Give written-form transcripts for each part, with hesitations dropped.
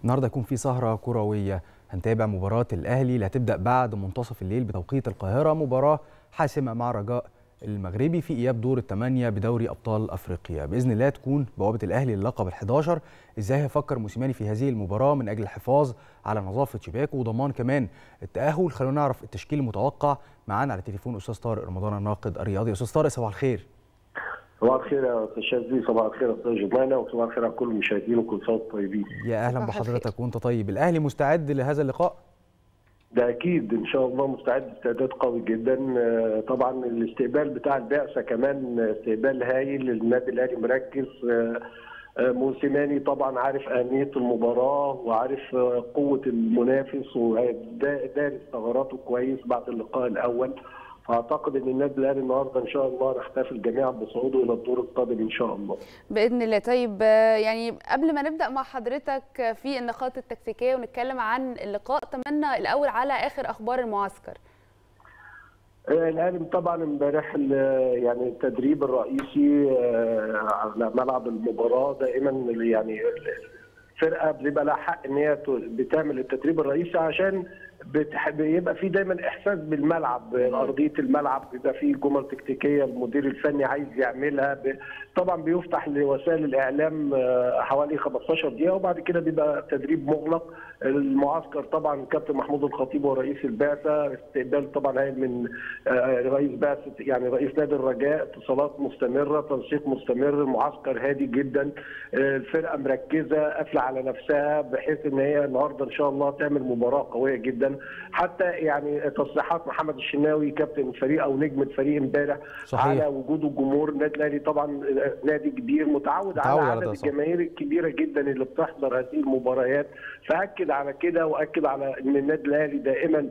النهارده هيكون في سهرة كروية، هنتابع مباراة الأهلي اللي هتبدأ بعد منتصف الليل بتوقيت القاهرة، مباراة حاسمة مع رجاء المغربي في إياب دور الثمانية بدوري أبطال أفريقيا. بإذن الله تكون بوابة الأهلي للقب ال11. إزاي هيفكر موسيماني في هذه المباراة من أجل الحفاظ على نظافة شباكه وضمان كمان التأهل؟ خلونا نعرف التشكيل المتوقع. معانا على التليفون أستاذ طارق رمضان الناقد الرياضي. أستاذ طارق، صباح الخير. صباح الخير يا استاذ شاذلي، صباح الخير يا استاذ جمانه، وصباح الخير على كل المشاهدين وكل سنه وانتم طيبين. يا اهلا بحضرتك وانت طيب. الاهلي مستعد لهذا اللقاء؟ ده اكيد ان شاء الله مستعد استعداد قوي جدا. طبعا الاستقبال بتاع البعثه كمان استقبال هايل. النادي الاهلي مركز. موسيماني طبعا عارف اهميه المباراه وعارف قوه المنافس ودارس ثغراته كويس بعد اللقاء الاول. فاعتقد ان النادي الاهلي النهارده ان شاء الله نحتفل جميعا بصعوده الى الدور القادم ان شاء الله باذن الله. طيب يعني قبل ما نبدا مع حضرتك في النقاط التكتيكيه ونتكلم عن اللقاء، طمنا الاول على اخر اخبار المعسكر. الاهلي طبعا امبارح يعني التدريب الرئيسي على ملعب المباراه. دائما يعني الفرقه بيبقى لها حق ان هي بتعمل التدريب الرئيسي عشان بيبقى في دايما احساس بالملعب، ارضيه الملعب، بيبقى في جمل تكتيكيه المدير الفني عايز يعملها. طبعا بيفتح لوسائل الاعلام حوالي 15 دقيقه وبعد كده بيبقى تدريب مغلق. المعسكر طبعا الكابتن محمود الخطيب هو رئيس البعثه، استقبال طبعا هاي من رئيس بعثه يعني رئيس نادي الرجاء، اتصالات مستمره، تنسيق مستمر، المعسكر هادي جدا. الفرقه مركزه قافله على نفسها بحيث ان هي النهارده ان شاء الله تعمل مباراه قويه جدا. حتى يعني تصريحات محمد الشناوي كابتن الفريق او نجم الفريق امبارح على وجود الجمهور. النادي الاهلي طبعا نادي كبير متعود على عدد الجماهير الكبيره جدا اللي بتحضر هذه المباريات، فاكد على كده واكد على ان النادي الاهلي دائما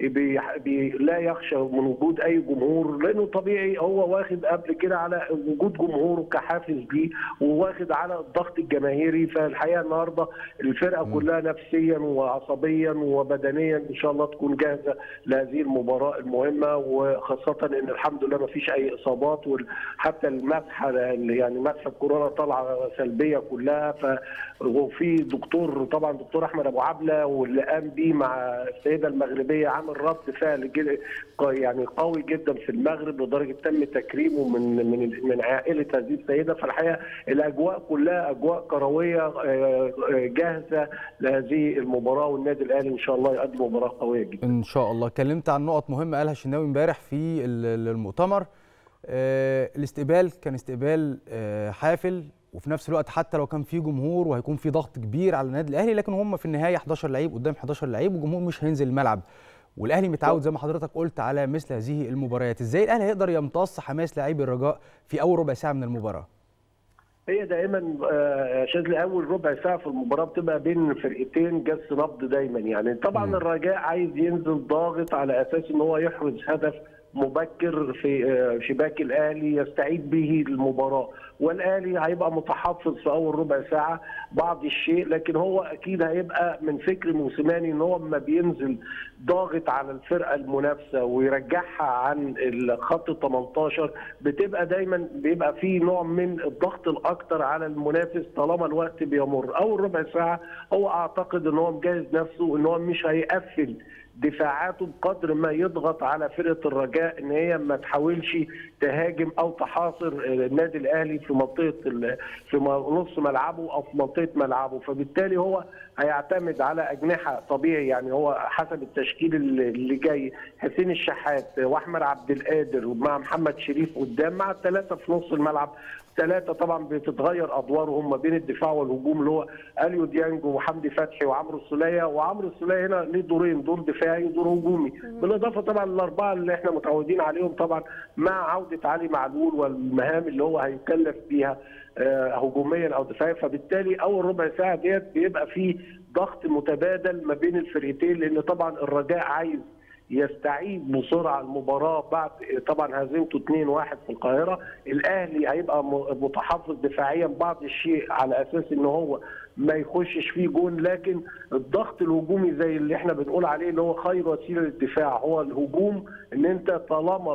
لا يخشى من وجود اي جمهور، لانه طبيعي هو واخد قبل كده على وجود جمهوره كحافز ليه وواخد على الضغط الجماهيري. فالحقيقه النهارده الفرقه كلها نفسيا وعصبيا وبدنيا ان شاء الله تكون جاهزه لهذه المباراه المهمه، وخاصه ان الحمد لله ما فيش اي اصابات، وحتى المسحه يعني مسحه كورونا طالعه سلبيه كلها. وفي دكتور طبعا دكتور احمد ابو عبله واللي قام بيه مع السيده المغربيه عامل رد فعل يعني قوي جدا في المغرب لدرجه تم تكريمه من عائله هذه السيده. فالحقيقه الاجواء كلها اجواء كرويه جاهزه لهذه المباراه، والنادي الاهلي ان شاء الله يقدم مباراه قويه جدا ان شاء الله. اتكلمت عن نقط مهمه قالها الشناوي امبارح في المؤتمر. الاستقبال كان استقبال حافل، وفي نفس الوقت حتى لو كان في جمهور وهيكون في ضغط كبير على النادي الاهلي، لكن هم في النهايه 11 لعيب قدام 11 لعيب والجمهور مش هينزل الملعب، والاهلي متعود زي ما حضرتك قلت على مثل هذه المباريات. ازاي الاهلي هيقدر يمتص حماس لاعبي الرجاء في اول ربع ساعه من المباراه؟ هي دائما شاذلي اول ربع ساعه في المباراه بتبقى بين فرقتين جس نبض دايما. يعني طبعا الرجاء عايز ينزل ضاغط على اساس ان هو يحرز هدف مبكر في شباك الاهلي يستعيد به المباراه، والاهلي هيبقى متحفظ في اول ربع ساعه بعض الشيء، لكن هو اكيد هيبقى من فكر موسيماني ان هو لما بينزل ضاغط على الفرقه المنافسه ويرجعها عن الخط 18 بتبقى دايما بيبقى في نوع من الضغط الاكثر على المنافس طالما الوقت بيمر. اول ربع ساعه هو اعتقد ان هو مجهز نفسه ان هو مش هيقفل دفاعاته بقدر ما يضغط على فرقه الرجاء ان هي ما تحاولش تهاجم او تحاصر النادي الاهلي في منطقه في نص ملعبه او في منطقه ملعبه. فبالتالي هو هيعتمد على اجنحه طبيعي، يعني هو حسب التشكيل اللي جاي حسين الشحات واحمد عبد القادر مع محمد شريف قدام مع الثلاثه في نص الملعب. ثلاثه طبعا بتتغير ادوارهم ما بين الدفاع والهجوم اللي هو اليو ديانج وحمدي فتحي وعمرو السوليه. وعمرو السوليه هنا ليه دورين، دور دفاعي ودور هجومي، بالاضافه طبعا للاربعه اللي احنا متعودين عليهم طبعا مع عوده علي معلول والمهام اللي هو هيكلف بيها هجوميا او دفاعيا. فبالتالي اول ربع ساعه ديت بيبقى فيه ضغط متبادل ما بين الفرقتين، لان طبعا الرجاء عايز يستعيد بسرعه المباراه بعد طبعا هزيمته 2-1 في القاهره. الاهلي هيبقى متحفظ دفاعيا بعض الشيء على اساس ان هو ما يخشش فيه جون، لكن الضغط الهجومي زي اللي احنا بنقول عليه اللي هو خير وسيله للدفاع هو الهجوم. ان انت طالما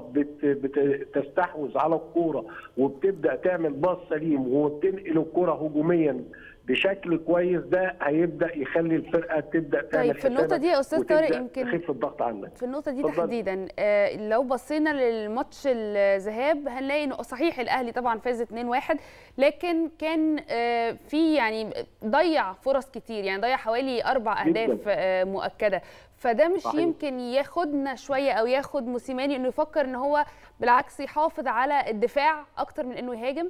بتستحوذ على الكوره وبتبدا تعمل باص سليم وبتنقل الكوره هجوميا بشكل كويس ده هيبدا يخلي الفرقه تبدا تعمل. طيب في النقطه دي يا استاذ طارق يمكن تخف الضغط عنك في النقطه دي تحديدا، لو بصينا للماتش الذهاب هنلاقي انه صحيح الاهلي طبعا فاز 2-1، لكن كان في يعني ضيع فرص كتير، يعني ضيع حوالي 4 اهداف مؤكده، فده مش صحيح. يمكن ياخدنا شويه او ياخد موسيماني انه يفكر ان هو بالعكس يحافظ على الدفاع اكتر من انه يهاجم؟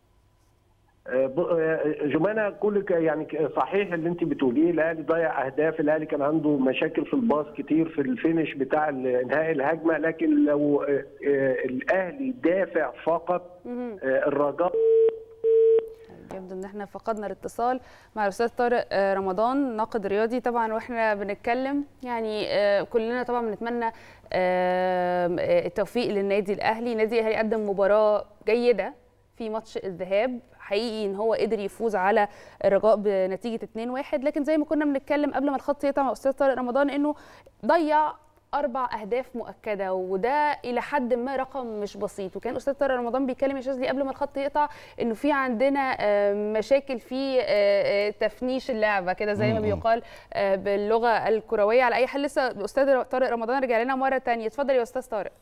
جمانة كل يعني صحيح اللي انت بتقوليه، الاهلي ضيع اهداف، الاهلي كان عنده مشاكل في الباص كتير في الفينش بتاع انهاء الهجمه، لكن لو الاهلي دافع فقط الرجاء. يبدو ان احنا فقدنا الاتصال مع الاستاذ طارق رمضان ناقد رياضي طبعا، واحنا بنتكلم يعني كلنا طبعا بنتمنى التوفيق للنادي الاهلي. النادي الاهلي قدم مباراه جيده في ماتش الذهاب، حقيقي ان هو قدر يفوز على الرجاء بنتيجه 2-1، لكن زي ما كنا بنتكلم قبل ما الخط يقطع مع استاذ طارق رمضان انه ضيع 4 أهداف مؤكده، وده الى حد ما رقم مش بسيط. وكان استاذ طارق رمضان بيتكلم يا شاذلي قبل ما الخط يقطع انه في عندنا مشاكل في تفنيش اللعبه كده زي ما بيقال باللغه الكرويه. على اي حال لسه الاستاذ طارق رمضان رجع لنا مره ثانيه، اتفضل يا استاذ طارق.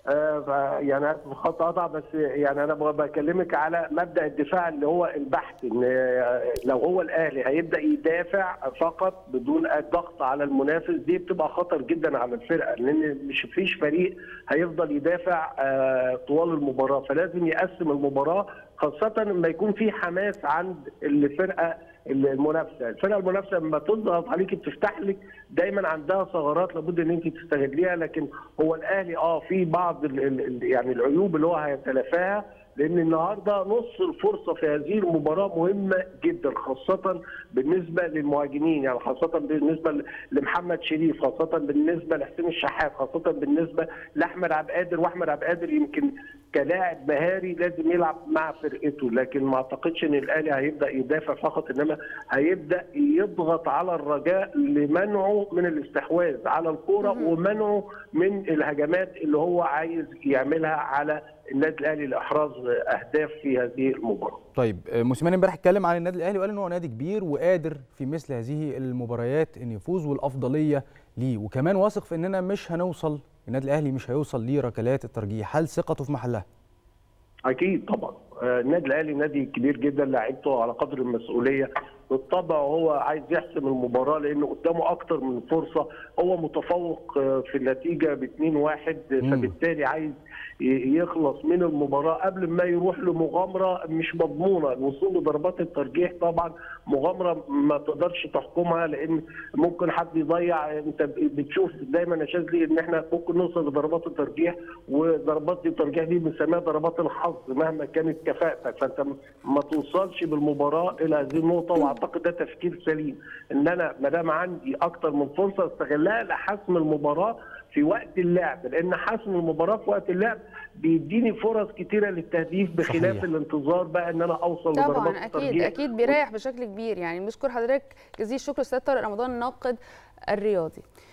يعني خط قطع، بس يعني انا بكلمك على مبدا الدفاع اللي هو البحث، ان لو هو الاهلي هيبدا يدافع فقط بدون الضغط على المنافس، دي بتبقى خطر جدا على الفرقه، لان مش فيش فريق هيفضل يدافع طوال المباراه، فلازم يقسم المباراه، خاصه لما يكون في حماس عند الفرقه المنافسه. الفرقه المنافسه لما تضغط عليك بتفتح لك دايما عندها ثغرات لابد ان انت تستغليها، لكن هو الاهلي في بعض يعني العيوب اللي هو هيتلافاها، لان النهارده نص الفرصه في هذه المباراه مهمه جدا، خاصه بالنسبه للمهاجمين، يعني خاصه بالنسبه لمحمد شريف، خاصه بالنسبه لحسين الشحات، خاصه بالنسبه لاحمد عبد القادر. واحمد عبد القادر يمكن كلاعب مهاري لازم يلعب مع فرقته، لكن ما اعتقدش ان الاهلي هيبدا يدافع فقط، انما هيبدا يضغط على الرجاء لمنعه من الاستحواذ على الكوره ومنعه من الهجمات اللي هو عايز يعملها على النادي الاهلي لاحراز اهداف في هذه المباراه. طيب موسيماني امبارح اتكلم عن النادي الاهلي وقال ان هو نادي كبير وقادر في مثل هذه المباريات ان يفوز والافضليه ليه، وكمان واثق في اننا مش هنوصل، النادي الاهلي مش هيوصل لركلات الترجيح. هل ثقته في محلها؟ اكيد طبعا، النادي الاهلي نادي كبير جدا، لاعيبته على قدر المسؤوليه، بالطبع هو عايز يحسم المباراه لانه قدامه اكتر من فرصه، هو متفوق في النتيجه ب2-1، فبالتالي عايز يخلص من المباراه قبل ما يروح لمغامره مش مضمونه. الوصول لضربات الترجيح طبعا مغامره ما تقدرش تحكمها، لان ممكن حد يضيع. انت بتشوف دايما يا شاذلي ان احنا ممكن نوصل لضربات الترجيح، وضربات الترجيح دي بنسميها ضربات الحظ مهما كانت كفاءتك، فانت ما توصلش بالمباراه الى هذه النقطه. واعتقد ده تفكير سليم، ان انا ما دام عندي اكتر من فرصه استغلها لحسم المباراه في وقت اللعب، لان حسم المباراه في وقت اللعب بيديني فرص كتيره للتهديف، بخلاف صحيح. الانتظار بقى ان انا اوصل لضربات الترجيح. طبعا اكيد بيريح بشكل كبير. يعني بشكر حضرتك جزيل الشكر استاذ طارق رمضان الناقد الرياضي.